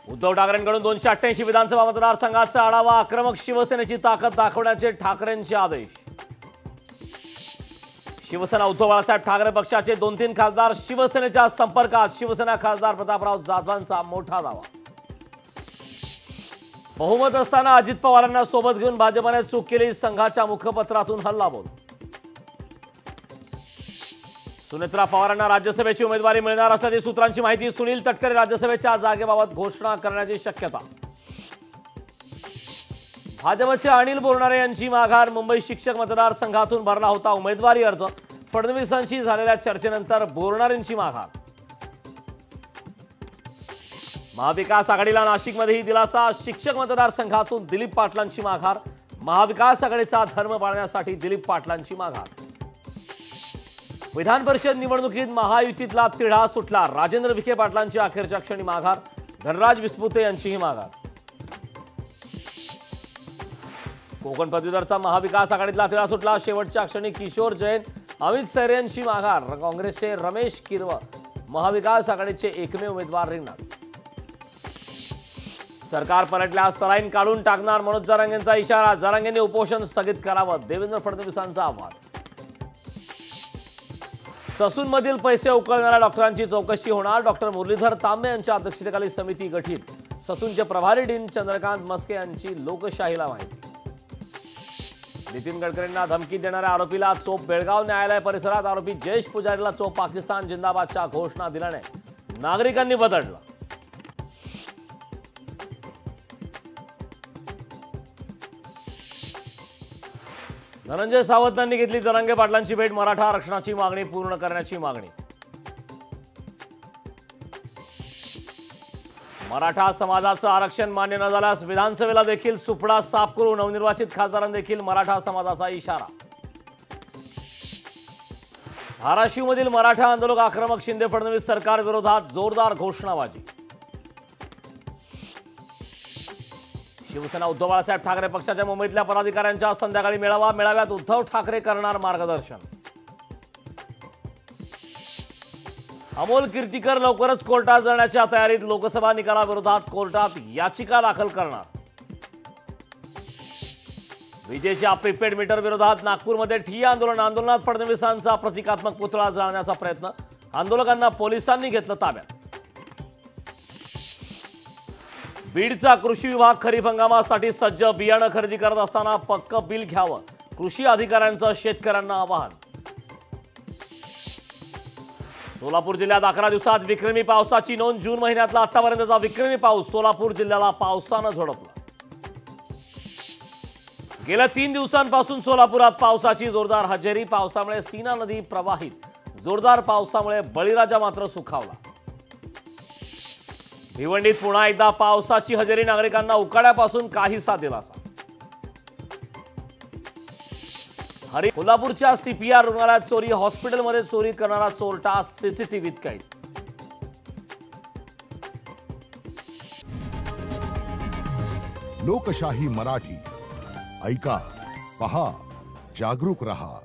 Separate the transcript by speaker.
Speaker 1: उद्धव ठाकरेंकडून 288 विधानसभा मतदारसंघाचा आढावा, आक्रमक शिवसेनेची ताकद दाखवण्याचे ठाकरेंचे आदेश। शिवसेना उद्धव बाळासाहेब ठाकरे पक्षाचे 2-3 खासदार शिवसेनेच्या संपर्कात, शिवसेना खासदार प्रतापराव जाधवांचा मोठा दावा। बहुमत असताना अजित पवारांना सोबत घेऊन भाजपने चूक केली, संघाच्या मुखपत्रातून हल्लाबोल। सुनेत्रा पवारांना राज्यसभेची उमेदवारी मिळणार असल्याची सूत्रांची माहिती, सुनील तटकरे राज्यसभेच्या जागेबाबत घोषणा करण्याची शक्यता। भाजपचे अनिल बोरनारे यांची माघार, मुंबई शिक्षक मतदारसंघातून भरला होता उमेदवारी अर्ज, फडणवीसांशी झालेल्या चर्चेनंतर बोरनारेंची माघार। महाविकास आघाडीला नाशिकमध्येही दिलासा, शिक्षक मतदारसंघातून दिलीप पाटलांची माघार, महाविकास आघाडीचा धर्म पाळण्यासाठी दिलीप पाटलांची माघार। विधान परिषद निवडणुकीत महायुतीतला तिढा सुटला, राजेंद्र विखे पाटलांची अखेरच्या क्षणी माघार, धनराज विस्पुते यांचीही माघार। कोकण पदवीधरचा महाविकास आघाडीतला तिढा सुटला, शेवटच्या क्षणी किशोर जैन, अमित सैरे यांची माघार, काँग्रेसचे रमेश किरव महाविकास आघाडीचे एकमेव उमेदवार रिंगणात। सरकार पलटल्यास सलाईन काढून टाकणार, मनोज जरांगेंचा इशारा, जरांगेंनी उपोषण स्थगित करावं, देवेंद्र फडणवीसांचं आव्हान। ससूनमधील पैसे उकळणाऱ्या डॉक्टरांची चौकशी होणार, डॉक्टर मुरलीधर तांबे यांच्या अध्यक्षतेखाली समिती गठीत, ससूनचे प्रभारी डीन चंद्रकांत मस्के यांची लोकशाहीला माहिती। नितीन गडकरींना धमकी देणाऱ्या आरोपीला चोप, बेळगाव न्यायालय परिसरात आरोपी जयेश पुजारीला चोप, पाकिस्तान जिंदाबादच्या घोषणा दिल्याने नागरिकांनी बदललं। धनंजय सावंतांनी घेतली जरांगे पाटलांची भेट, मराठा आरक्षणाची मागणी पूर्ण करण्याची मागणी। मराठा समाजाचं आरक्षण मान्य न झाल्यास विधानसभेला देखील सुपडा साफ करू, नवनिर्वाचित खासदारांना देखील मराठा समाजाचा इशारा। धाराशिवमधील मराठा आंदोलक आक्रमक, शिंदे फडणवीस सरकार विरोधात जोरदार घोषणाबाजी। शिवसेना उद्धव बाळासाहेब ठाकरे पक्षाच्या मुंबईतल्या पदाधिकाऱ्यांच्या संध्याकाळी मेळावा, मेळाव्यात उद्धव ठाकरे करणार मार्गदर्शन। अमोल कीर्तीकर लवकरच कोर्टात जाण्याच्या तयारीत, लोकसभा निकालाविरोधात कोर्टात याचिका दाखल करणार। विजेच्या प्रीपेड मीटर विरोधात नागपूरमध्ये ठिय्या आंदोलन, आंदोलनात फडणवीसांचा प्रतिकात्मक पुतळा जाळण्याचा प्रयत्न, आंदोलकांना पोलिसांनी घेतलं ताब्यात। बीडचा कृषी विभाग खरीप हंगामासाठी सज्ज, बियाणं खरेदी करत असताना पक्क बिल घ्यावं, कृषी अधिकाऱ्यांचं शेतकऱ्यांना आवाहन। सोलापूर जिल्ह्यात 11 दिवसात विक्रमी पावसाची नोंद, जून महिन्यातला आतापर्यंतचा विक्रमी पाऊस, सोलापूर जिल्ह्याला पावसानं झोडपला। गेल्या 3 दिवसांपासून सोलापुरात पावसाची जोरदार हजेरी, पावसामुळे सीना नदी प्रवाहित, जोरदार पावसामुळे बळीराजा मात्र सुखावला। भिवंडीत पुन्हा एकदा पावसाची हजेरी, नागरिकांना उकाड्यापासून काहीसा दिलासा। कोल्हापूरच्या सीपीआर रुग्णालयात चोरी, हॉस्पिटलमध्ये चोरी करणारा चोरटा सीसीटीव्हीत कैद।
Speaker 2: लोकशाही मराठी ऐका, पहा, जागरूक रहा।